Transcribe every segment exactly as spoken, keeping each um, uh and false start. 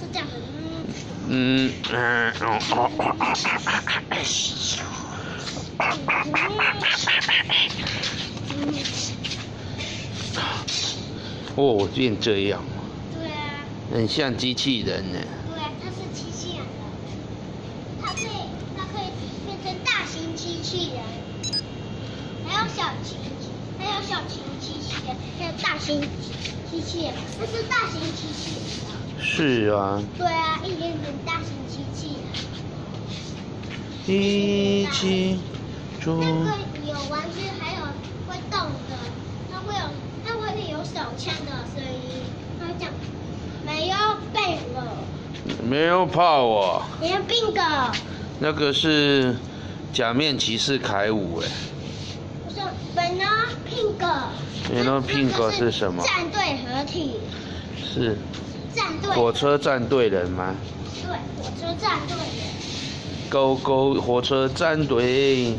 是这样子。 嗯嗯哦哦哦哦！哦，变这样。 对啊。 很像机器人呢。 对啊，它是机器人的，它可以它可以变成大型机器人，还有小型，还有小型机器人，还有大型机器人，这是大型机器人。 是啊。 对啊，一点点大型机器人。 一起住。 那个有玩具，还有会动的，它会有它会有手枪的声音，它会讲没有病了， 没有怕我， 没有病的。 那个是假面骑士凯五哎。 我说 Banana Pink。Banana Pink 是什么？ 战队合体。 是。 战队。 火车战队人吗？ 对，火车战队人。 Go Go 火车战队。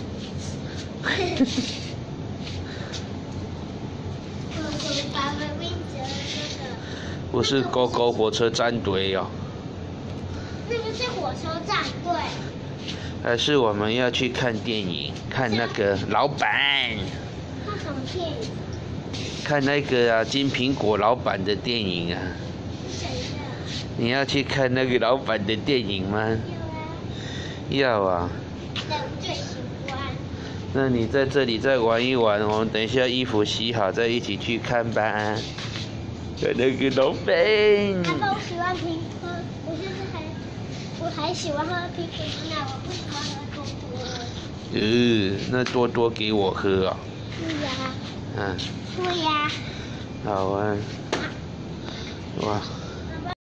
不是 Go Go 火车战队哦。 那个是火车战队。 还是我们要去看电影，看那个老板。 看什么电影？ 看那个啊，金苹果老板的电影啊。 谁的？ 你要去看那个老板的电影吗？要啊。 但我最喜欢。 那你在这里再玩一玩，我们等一下衣服洗好再一起去看吧。看那个老板。 爸爸，我喜欢苹果，我现在还我还喜欢喝苹果牛奶，我不喜欢喝多多。 嗯，那多多给我喝啊。 对呀。 嗯。 对呀。 好啊。哇。